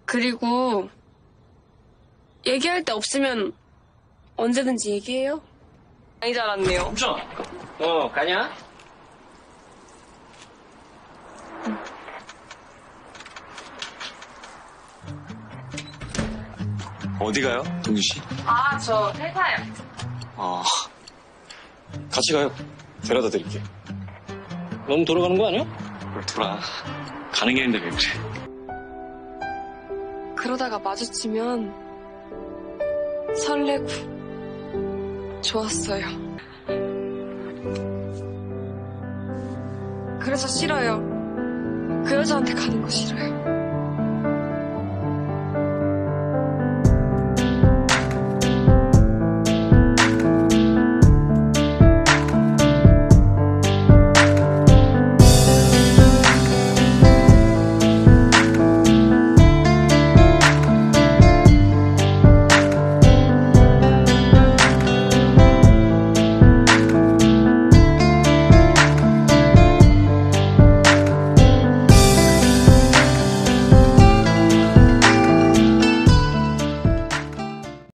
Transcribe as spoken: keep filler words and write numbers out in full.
그리고 얘기할 데 없으면 언제든지 얘기해요. 많이 자랐네요. 멈춰. 어, 가냐? 어디 가요, 동준 씨? 아, 저 회사요. 아, 같이 가요. 데려다 드릴게. 너무 돌아가는 거 아니야? 뭘 돌아. 가는 길인데 왜 그래? 그러다가 마주치면 설레고 좋았어요. 그래서 싫어요. 그 여자한테 가는 거 싫어요.